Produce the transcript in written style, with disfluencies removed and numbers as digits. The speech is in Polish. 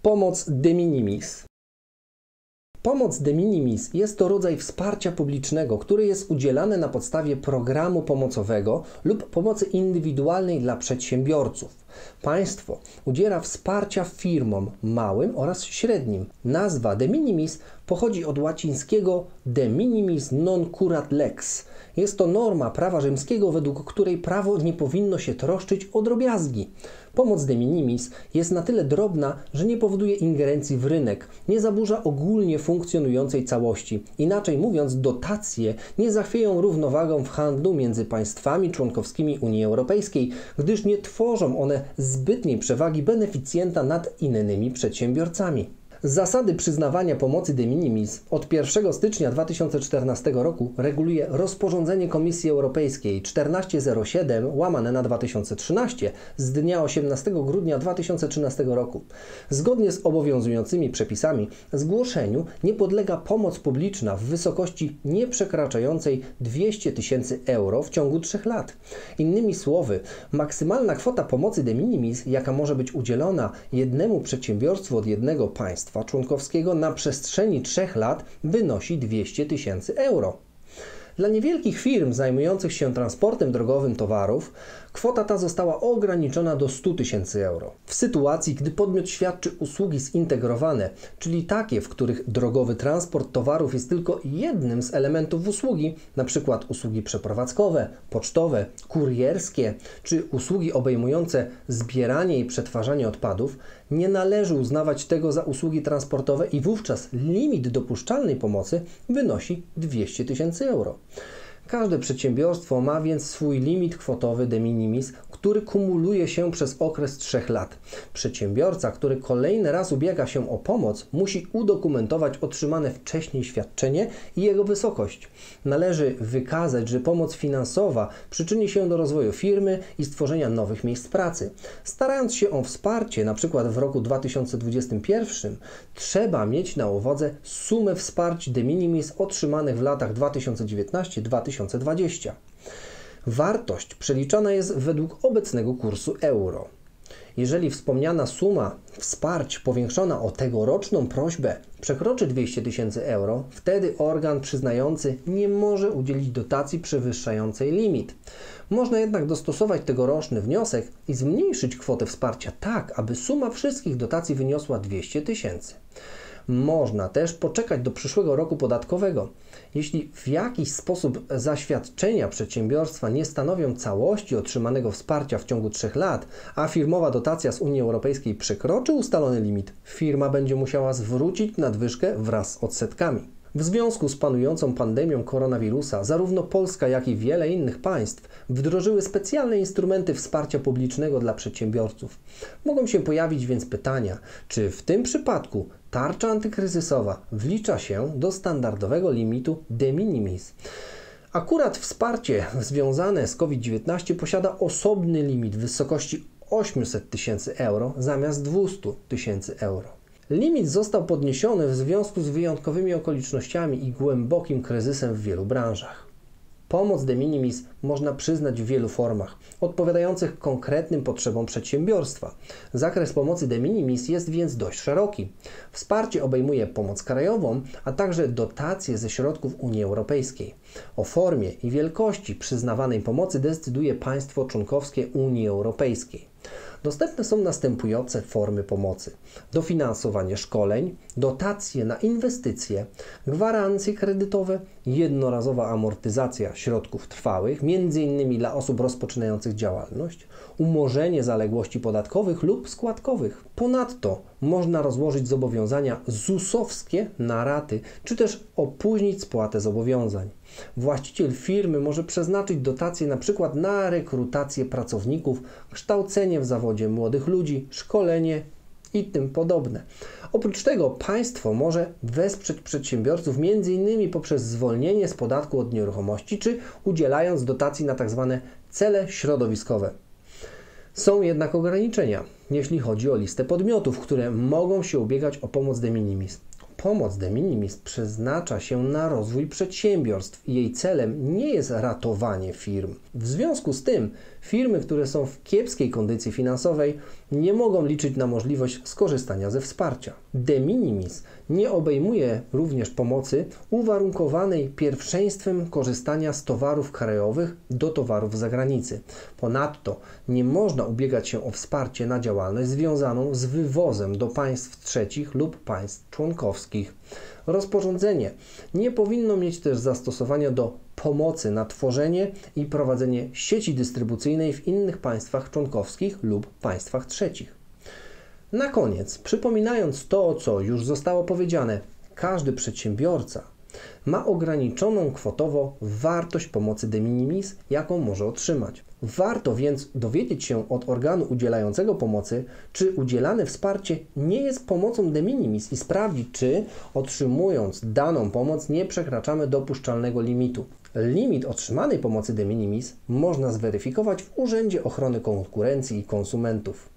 Pomoc de minimis. Pomoc de minimis jest to rodzaj wsparcia publicznego, który jest udzielany na podstawie programu pomocowego lub pomocy indywidualnej dla przedsiębiorców. Państwo udziela wsparcia firmom małym oraz średnim. Nazwa de minimis pochodzi od łacińskiego de minimis non curat lex. Jest to norma prawa rzymskiego, według której prawo nie powinno się troszczyć o drobiazgi. Pomoc de minimis jest na tyle drobna, że nie powoduje ingerencji w rynek, nie zaburza ogólnie funkcjonującej całości. Inaczej mówiąc, dotacje nie zachwieją równowagą w handlu między państwami członkowskimi Unii Europejskiej, gdyż nie tworzą one zbytniej przewagi beneficjenta nad innymi przedsiębiorcami. Zasady przyznawania pomocy de minimis od 1 stycznia 2014 roku reguluje rozporządzenie Komisji Europejskiej 1407/2013 z dnia 18 grudnia 2013 roku. Zgodnie z obowiązującymi przepisami zgłoszeniu nie podlega pomoc publiczna w wysokości nieprzekraczającej 200 000 euro w ciągu 3 lat. Innymi słowy, maksymalna kwota pomocy de minimis, jaka może być udzielona jednemu przedsiębiorstwu od jednego państwa członkowskiego na przestrzeni 3 lat wynosi 200 000 euro. Dla niewielkich firm zajmujących się transportem drogowym towarów kwota ta została ograniczona do 100 000 euro. W sytuacji, gdy podmiot świadczy usługi zintegrowane, czyli takie, w których drogowy transport towarów jest tylko jednym z elementów usługi, np. usługi przeprowadzkowe, pocztowe, kurierskie, czy usługi obejmujące zbieranie i przetwarzanie odpadów, nie należy uznawać tego za usługi transportowe i wówczas limit dopuszczalnej pomocy wynosi 200 000 euro. Każde przedsiębiorstwo ma więc swój limit kwotowy de minimis, który kumuluje się przez okres 3 lat. Przedsiębiorca, który kolejny raz ubiega się o pomoc, musi udokumentować otrzymane wcześniej świadczenie i jego wysokość. Należy wykazać, że pomoc finansowa przyczyni się do rozwoju firmy i stworzenia nowych miejsc pracy. Starając się o wsparcie, np. w roku 2021, trzeba mieć na uwadze sumę wsparć de minimis otrzymanych w latach 2019-2020. Wartość przeliczana jest według obecnego kursu euro. Jeżeli wspomniana suma wsparć powiększona o tegoroczną prośbę przekroczy 200 000 euro, wtedy organ przyznający nie może udzielić dotacji przewyższającej limit. Można jednak dostosować tegoroczny wniosek i zmniejszyć kwotę wsparcia tak, aby suma wszystkich dotacji wyniosła 200 000. Można też poczekać do przyszłego roku podatkowego. Jeśli w jakiś sposób zaświadczenia przedsiębiorstwa nie stanowią całości otrzymanego wsparcia w ciągu 3 lat, a firmowa dotacja z Unii Europejskiej przekroczy ustalony limit, firma będzie musiała zwrócić nadwyżkę wraz z odsetkami. W związku z panującą pandemią koronawirusa, zarówno Polska, jak i wiele innych państw wdrożyły specjalne instrumenty wsparcia publicznego dla przedsiębiorców. Mogą się pojawić więc pytania, czy w tym przypadku tarcza antykryzysowa wlicza się do standardowego limitu de minimis. Akurat wsparcie związane z COVID-19 posiada osobny limit w wysokości 800 000 euro zamiast 200 000 euro. Limit został podniesiony w związku z wyjątkowymi okolicznościami i głębokim kryzysem w wielu branżach. Pomoc de minimis można przyznać w wielu formach, odpowiadających konkretnym potrzebom przedsiębiorstwa. Zakres pomocy de minimis jest więc dość szeroki. Wsparcie obejmuje pomoc krajową, a także dotacje ze środków Unii Europejskiej. O formie i wielkości przyznawanej pomocy decyduje państwo członkowskie Unii Europejskiej. Dostępne są następujące formy pomocy: dofinansowanie szkoleń, dotacje na inwestycje, gwarancje kredytowe, jednorazowa amortyzacja środków trwałych, m.in. dla osób rozpoczynających działalność, umorzenie zaległości podatkowych lub składkowych. Ponadto można rozłożyć zobowiązania ZUS-owskie na raty, czy też opóźnić spłatę zobowiązań. Właściciel firmy może przeznaczyć dotacje np. na rekrutację pracowników, kształcenie w zawodzie młodych ludzi, szkolenie i tym podobne. Oprócz tego państwo może wesprzeć przedsiębiorców m.in. poprzez zwolnienie z podatku od nieruchomości, czy udzielając dotacji na tzw. cele środowiskowe. Są jednak ograniczenia, jeśli chodzi o listę podmiotów, które mogą się ubiegać o pomoc de minimis. pomoc de minimis przeznacza się na rozwój przedsiębiorstw i jej celem nie jest ratowanie firm. W związku z tym firmy, które są w kiepskiej kondycji finansowej, nie mogą liczyć na możliwość skorzystania ze wsparcia. De minimis nie obejmuje również pomocy uwarunkowanej pierwszeństwem korzystania z towarów krajowych do towarów z zagranicy. Ponadto nie można ubiegać się o wsparcie na działalność związaną z wywozem do państw trzecich lub państw członkowskich. Rozporządzenie nie powinno mieć też zastosowania do pomocy na tworzenie i prowadzenie sieci dystrybucyjnej w innych państwach członkowskich lub państwach trzecich. Na koniec, przypominając to, co już zostało powiedziane, każdy przedsiębiorca ma ograniczoną kwotowo wartość pomocy de minimis, jaką może otrzymać. Warto więc dowiedzieć się od organu udzielającego pomocy, czy udzielane wsparcie nie jest pomocą de minimis i sprawdzić, czy otrzymując daną pomoc nie przekraczamy dopuszczalnego limitu. Limit otrzymanej pomocy de minimis można zweryfikować w Urzędzie Ochrony Konkurencji i Konsumentów.